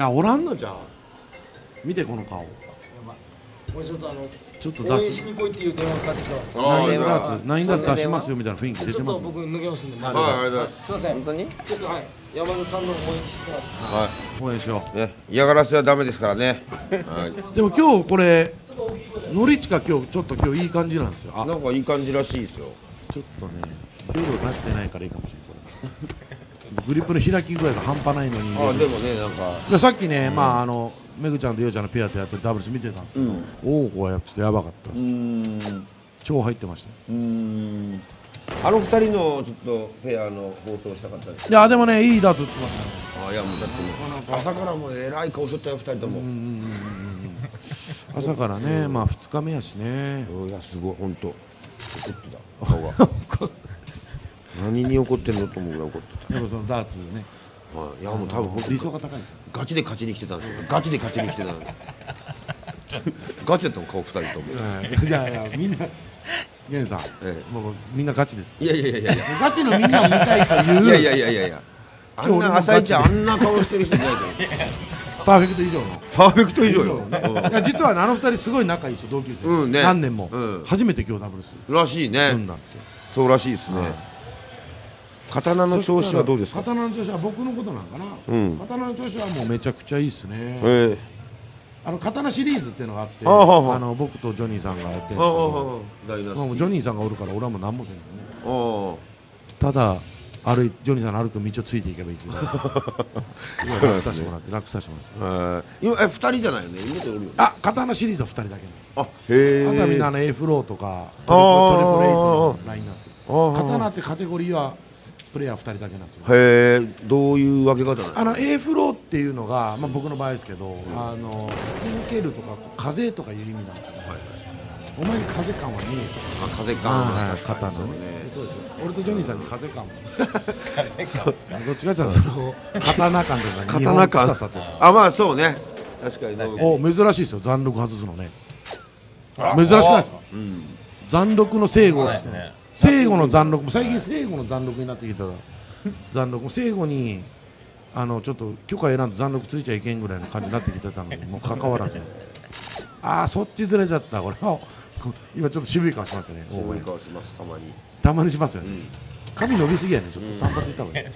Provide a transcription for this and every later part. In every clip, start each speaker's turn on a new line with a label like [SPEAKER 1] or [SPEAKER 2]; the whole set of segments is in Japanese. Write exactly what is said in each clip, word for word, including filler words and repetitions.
[SPEAKER 1] やおらんのじゃん。見てこの顔。
[SPEAKER 2] やばい。これちょっとあの
[SPEAKER 1] ちょっと出
[SPEAKER 2] 応援
[SPEAKER 1] し
[SPEAKER 2] しに来いっていう電話かかってきてます。
[SPEAKER 1] ナイン
[SPEAKER 3] あー
[SPEAKER 1] ダーツナインダーツ出しますよみたいな雰囲気出てますね。
[SPEAKER 2] ちょっと僕脱げますんで。
[SPEAKER 1] はい
[SPEAKER 3] はい、ありがとうございます。
[SPEAKER 2] すいません。
[SPEAKER 4] 本当に
[SPEAKER 2] ちょっとはい山田さんの応援してます。
[SPEAKER 3] は
[SPEAKER 1] 応援しよ
[SPEAKER 3] い。ね、嫌がらせはダメですからね。は
[SPEAKER 1] う。でも今日これのりちか今日ちょっと今日いい感じなんですよ。
[SPEAKER 3] い。
[SPEAKER 1] あ
[SPEAKER 3] なんかいい感じらしいですよ。
[SPEAKER 1] ちょっとね量を出してないからいいかもしれない。グリップの開き具合が半端ないのに。
[SPEAKER 3] あ、でもね、なんか。
[SPEAKER 1] でさっきね、まああのめぐちゃんとようちゃんのペアとやってダブルス見てたんですけど、王鵬はやっぱちょっとやばかったです。
[SPEAKER 3] ん。
[SPEAKER 1] 超入ってましたよ。
[SPEAKER 3] うん。あの二人のちょっとペアの放送したかったです。
[SPEAKER 1] いやでもねいいダーツ打ってましたね。
[SPEAKER 3] あ、いやもうだってもう朝からもうえらい顔しとったよ二人とも。
[SPEAKER 1] うんうんうんうん朝からね、まあふつかめやしね。
[SPEAKER 3] いやすごい本当。怒ってた顔が。何に怒ってんのと思うぐらい怒ってた。
[SPEAKER 1] やっぱそのダーツね。
[SPEAKER 3] はい。いやもう多分本当
[SPEAKER 1] 理想が高い。
[SPEAKER 3] ガチで勝ちに来てたんですよ。ガチで勝ちに来てたんです。ガチだったの顔二人とも。
[SPEAKER 1] はいいやいやみんな源さん、
[SPEAKER 3] え
[SPEAKER 1] もうみんなガチです。
[SPEAKER 3] いやいやいやいやいや。
[SPEAKER 1] ガチのみんなを見たいという。
[SPEAKER 3] いやいやいやいやいや。あんな朝一あんな顔してる人いないじゃん。
[SPEAKER 1] パーフェクト以上の。
[SPEAKER 3] パーフェクト以上よ。
[SPEAKER 1] いや実はねあの二人すごい仲いいですよ同級生。
[SPEAKER 3] うんね
[SPEAKER 1] 何年も、
[SPEAKER 3] うん
[SPEAKER 1] 初めて今日ダブルス
[SPEAKER 3] らしいね
[SPEAKER 1] 組ん。だんですよ。
[SPEAKER 3] そうらしいですね。刀の調子はどうですか。
[SPEAKER 1] 刀の調子は僕のことなんかな。
[SPEAKER 3] うん
[SPEAKER 1] 刀の調子はもうめちゃくちゃいいっすね。
[SPEAKER 3] え
[SPEAKER 1] あの刀シリーズっていうのがあって、
[SPEAKER 3] ああはあはあ
[SPEAKER 1] あの僕とジョニーさんがやってるん
[SPEAKER 3] え。あ
[SPEAKER 1] ですけど、
[SPEAKER 3] あ、大な
[SPEAKER 1] まあもうジョニーさんがおるから俺はもう何もせんよね。
[SPEAKER 3] あ
[SPEAKER 1] ただ歩いジョニーさんの歩く道をついていけばいいですよ。すごい楽させてもらって楽させてもらって。
[SPEAKER 3] あ。今え二人じゃないよね。妹おるよね。
[SPEAKER 1] あ、刀シリーズはふたりだけなんです。
[SPEAKER 3] あ、へえ。
[SPEAKER 1] あとはみんなあの A フローとかトリプルトリプルエイトのラインなんですけど、
[SPEAKER 3] あー
[SPEAKER 1] 刀ってカテゴリーはプレイヤーふたりだけなんですよ。
[SPEAKER 3] へえ、どういう分け方なの。
[SPEAKER 1] あの A フローっていうのが、まあ、僕の場合ですけど、あの吹き抜けるとか風とかいう意味なんですよ、ねお前に風感はねえよ
[SPEAKER 3] あ、風
[SPEAKER 1] あ
[SPEAKER 3] 感
[SPEAKER 1] ー
[SPEAKER 3] は確か
[SPEAKER 1] 刀のね
[SPEAKER 3] にそうね。
[SPEAKER 1] そうですよ俺とジョニーさんに風感もどっちかっていうとその刀感というか日本
[SPEAKER 3] 刀感
[SPEAKER 1] 臭さというか
[SPEAKER 3] あ、まあそうね。確かにね。
[SPEAKER 1] お珍しいですよ残録外すのね珍しくないですか
[SPEAKER 3] うん。
[SPEAKER 1] 残録の聖護
[SPEAKER 4] ですね
[SPEAKER 1] 聖護の残録も最近聖護の残録になってきた残録も聖護にあのちょっと許可選んで残録ついちゃいけんぐらいの感じになってきてたのにもう関わらずああそっちずれちゃったこれあこ今ちょっと渋い顔しましたね
[SPEAKER 3] 渋い顔しますたまに。
[SPEAKER 1] たまにしますよね、
[SPEAKER 3] うん。
[SPEAKER 1] 髪伸びすぎやねちょっと散髪した方がいい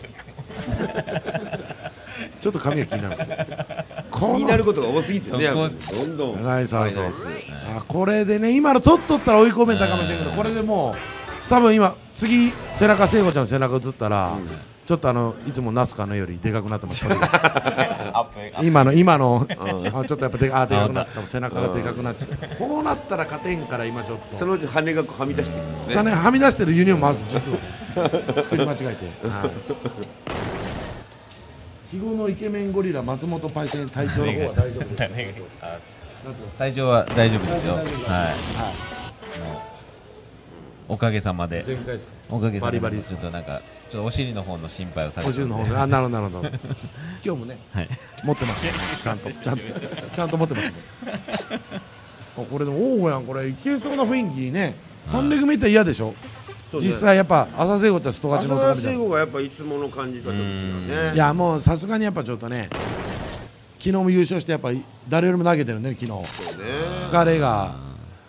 [SPEAKER 1] ちょっと髪が気になるんですよ
[SPEAKER 3] 気になることが多すぎてね。
[SPEAKER 4] そこ
[SPEAKER 3] どんどん。
[SPEAKER 1] ナイスアウト
[SPEAKER 3] ナイス。
[SPEAKER 1] あこれでね今の取っとったら追い込めたかもしれんけどこれでもう多分今次背中聖子ちゃんの背中映ったら、ちょっとあのいつもナスカのよりでかくなってます今の今の、あちょっとやっぱであでかくなった背中がでかくなっちゃってこうなったら勝てんから今ちょっと
[SPEAKER 3] そのうち羽がこうはみ出してくるね。
[SPEAKER 1] さねはみ出してるユニオンもあるんです実は作り間違えて、はい日後のイケメンゴリラ松本パイセン体調の方は大丈夫ですか
[SPEAKER 4] 体調は大丈夫ですよ。はい。
[SPEAKER 1] はい
[SPEAKER 4] もうおかげさまで。
[SPEAKER 1] 前回ですか
[SPEAKER 4] おかげさまで。
[SPEAKER 1] バリバリです
[SPEAKER 4] ちょっとなんかちょっとお尻の方の心配をされて
[SPEAKER 1] お尻の方ねあなるほどなるほど今日もね
[SPEAKER 4] はい。
[SPEAKER 1] 持ってますよちゃんとちゃんとちゃんと持ってますよあこれでも王鵬やんこれいけそうな雰囲気ね三レグ目って嫌でしょ
[SPEAKER 3] そうね
[SPEAKER 1] 実際やっぱ朝聖子ちゃんスト勝ちの
[SPEAKER 3] 浅田
[SPEAKER 1] 男みたい
[SPEAKER 3] 聖子がやっぱいつもの感じとはちょっと違うね。
[SPEAKER 1] ないやもうさすがにやっぱちょっとね昨日も優勝してやっぱ誰よりも投げてるね昨日
[SPEAKER 3] そうね。
[SPEAKER 1] 疲れが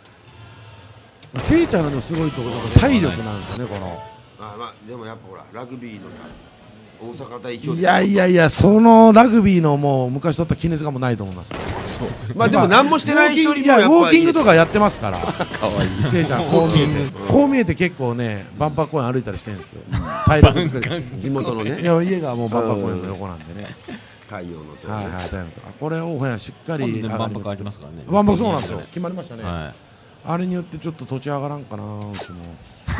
[SPEAKER 1] 聖ちゃんのでもすごいところと体力なんですよねこの
[SPEAKER 3] まあまあでもやっぱほらラグビーのさ大阪代表
[SPEAKER 1] いやいやいやそのラグビーのもう昔取った記念がもうないと思います
[SPEAKER 3] まあでも何もしてない人よりも
[SPEAKER 1] いや
[SPEAKER 3] やっぱ
[SPEAKER 1] ウォーキングとかやってますから
[SPEAKER 3] かわいい。
[SPEAKER 1] せいちゃんこう見えてこう見えて結構ね万博公園歩いたりしてるんですよ体力作り
[SPEAKER 3] 地元の
[SPEAKER 1] い
[SPEAKER 3] ね
[SPEAKER 1] や家がもう万博公園の横なんでね
[SPEAKER 3] 太陽のと
[SPEAKER 1] はいはい体力とあこれ大やしっかり
[SPEAKER 4] 今度ね万博あり
[SPEAKER 1] ま
[SPEAKER 4] ますからね。
[SPEAKER 1] 万博そうなんですよ決まりましたね
[SPEAKER 4] は
[SPEAKER 1] あれによってちょっと土地上がらんかなうちも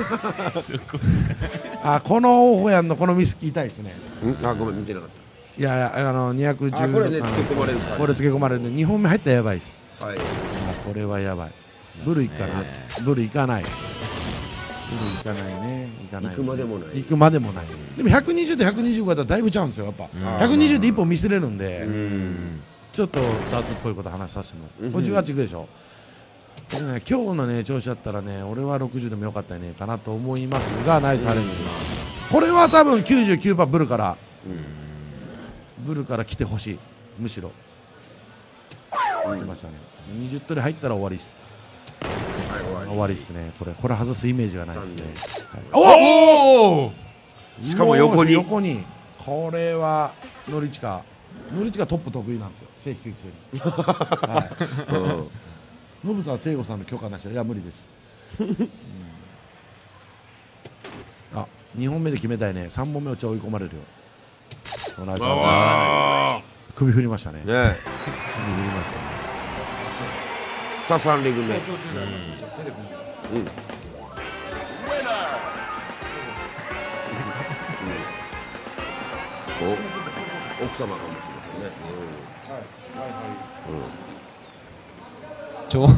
[SPEAKER 1] あこの大やんのこのミス聞きたいですね
[SPEAKER 3] んあごめん見てなかっ
[SPEAKER 1] いやいやあのにひゃくじゅう
[SPEAKER 3] あこれね付け込まれるから
[SPEAKER 1] これ付け込まれるねにほんめ入ったらやばいです
[SPEAKER 3] た。はい。
[SPEAKER 1] あこれはやばいブルいかないブルいかないブルいかないねいかない
[SPEAKER 3] 行くまでもない
[SPEAKER 1] 行くまでもないでもひゃくにじゅうとひゃくにじゅうごだったらだいぶちゃうんですよやっぱ
[SPEAKER 4] ん
[SPEAKER 1] ひゃくにじゅうで一本見せれるんで
[SPEAKER 3] うん。
[SPEAKER 1] ちょっとダーツっぽいこと話させてもら
[SPEAKER 3] う
[SPEAKER 1] うんこれじゅうはちいくでしょこれね今日のね調子だったらね俺はろくじゅうでもよかったんねかなと思いますがナイスアレンジこれは多分きゅうじゅうきゅうパーセントブルからブルから来てほしいむしろ来ましたね。にじゅう取り入ったら終わりっす。終わりっすね。これこれ外すイメージがないですね。はい、
[SPEAKER 4] おお
[SPEAKER 3] しかも横に
[SPEAKER 1] 横にこれはノリチカノリチカトップ得意なんですよ。正規規制に。はい。ノブさん聖子さんの許可なしでいや無理です。うん、あにほんめで決めたいね。さんぼんめをちょい追い込まれるよ。首振りましたね。ね。首振りましたね。
[SPEAKER 3] さあさんレグ目。うん。お奥様かもしれないね。はいはいはい。
[SPEAKER 4] ちょ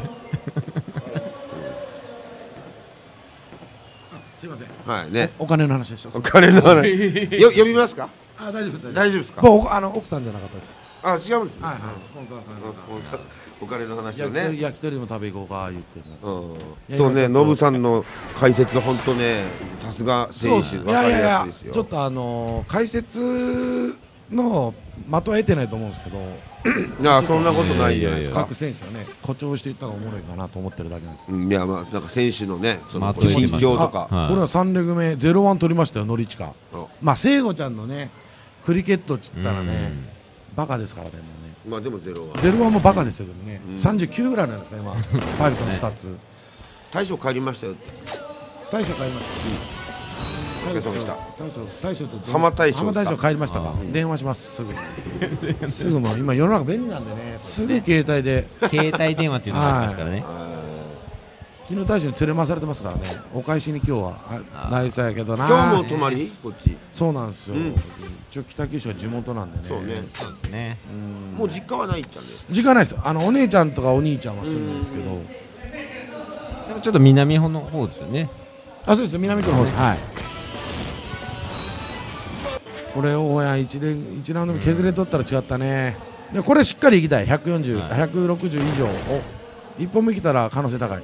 [SPEAKER 1] すいません。
[SPEAKER 3] はいね。
[SPEAKER 1] お金の話でした。
[SPEAKER 3] お金の話。よ呼びますか？
[SPEAKER 1] あ大丈夫です。
[SPEAKER 3] 大丈夫ですか？
[SPEAKER 1] 僕あの奥さんじゃなかったです。
[SPEAKER 3] あ違うんですね。
[SPEAKER 1] はいはい。スポンサーさん。
[SPEAKER 3] スポンサーお金の話をね。
[SPEAKER 1] 焼き鳥でも食べ行こうか言ってる。
[SPEAKER 3] うん。そうね、ノブさんの解説本当ね、さすが選手分かりやすいですよ。
[SPEAKER 1] ちょっとあの解説の的は得てないと思うんですけど。
[SPEAKER 3] いやそんなことないんじゃないですか。
[SPEAKER 1] 各選手はね誇張していったのがおもろいかなと思ってるだけなんです。
[SPEAKER 3] いやまあなんか選手のねその心境とか。
[SPEAKER 1] これはさんレグ目ゼロワン取りましたよノリチカ。まあ聖子ちゃんのねクリケットっつったらねバカですからねもうね。
[SPEAKER 3] まあでもゼロワン。
[SPEAKER 1] ゼロワンもバカですよね。さんじゅうきゅうぐらいなんですか今パイロットのスタッツ。
[SPEAKER 3] 大将帰りましたよって。
[SPEAKER 1] 大将帰りました。
[SPEAKER 3] お疲れ様でした。
[SPEAKER 1] 大将、大将と
[SPEAKER 3] 浜大将。
[SPEAKER 1] 浜大将帰りましたか。電話します。すぐ。すぐもう今世の中便利なんでね。すぐ携帯で。
[SPEAKER 4] 携帯電話っていうのがありますからね。
[SPEAKER 1] 昨日大将に連れ回されてますからね。お返しに今日はないさやけどな。
[SPEAKER 3] 今日も泊まりこっち。
[SPEAKER 1] そうなんですよ。一応北九州は地元なんでね。
[SPEAKER 3] そうね。
[SPEAKER 4] そうですね。
[SPEAKER 3] もう実家はないっちゃね。
[SPEAKER 1] 実家ないです。あのお姉ちゃんとかお兄ちゃんは住んでるんですけど。
[SPEAKER 4] でもちょっと南の方ですよね。
[SPEAKER 1] あ、そうです南区の方です。はい。これをや一連一ラウンド目削れとったら違ったね。でこれしっかりいきたいひゃくよんじゅう、はい、ひゃくろくじゅう以上をいっぽんめ来たら可能性高い。うん、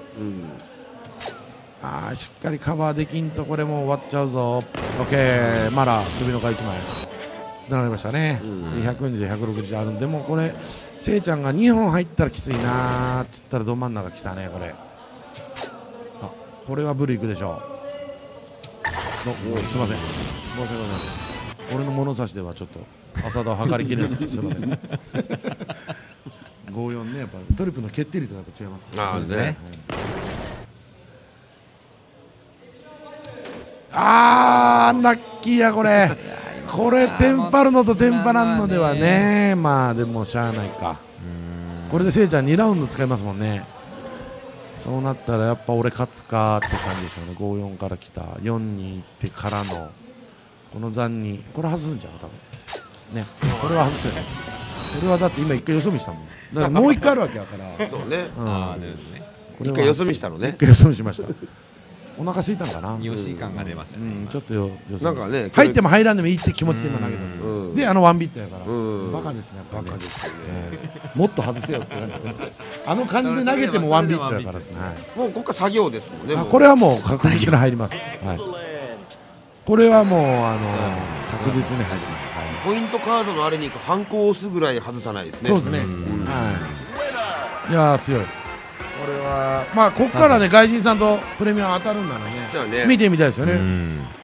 [SPEAKER 1] ああしっかりカバーできんとこれもう終わっちゃうぞ。オッケーまだ首の皮いちまいつながりましたね。うん、ひゃくよんじゅう、ひゃくろくじゅうあるんでもこれせいちゃんがにほん入ったらきついなーっつったらど真ん中来たねこれ。あこれはブルいくでしょう。すいません申し訳ございません。俺の物差しではちょっと浅田を測りきれないです。すみません。ごよんねやっぱトリプルの決定率がやっぱ違いますから。
[SPEAKER 3] ああね。
[SPEAKER 1] ああラッキーやこれ。これテンパるのとテンパらんのではね。まあでもしゃあないか。これでせいちゃんにラウンド使いますもんね。そうなったらやっぱ俺勝つかって感じですよね。ごよんから来たよんに行ってからの。この残にこれ外すんじゃん多分ね。これは外すよね。これはだって今一回よそ見したもん。だからもう一回あるわけやから。
[SPEAKER 3] そうね。
[SPEAKER 4] ああですね。
[SPEAKER 3] 一回よそ見したのね。
[SPEAKER 1] 一回よそ見しました。お腹空いたんかな。
[SPEAKER 4] よし感が出ましたね。
[SPEAKER 1] ちょっとよそ
[SPEAKER 3] なんかね
[SPEAKER 1] 入っても入らんでもいいって気持ちで今投げたの。であのワンビットやから。バカですねやっぱ。バカですよね。もっと外せよって感じですね。あの感じで投げてもワンビットやからですね。
[SPEAKER 3] もうここから作業ですもんね。
[SPEAKER 1] これはもう確実に入ります。はい。これはもうあの確実に入ります。
[SPEAKER 3] ポイントカードのあれにハンコを押すぐらい外さないですね。
[SPEAKER 1] そうですね。はい。いや強い。これはまあここからね外人さんとプレミア当たるんならね見てみたいですよね。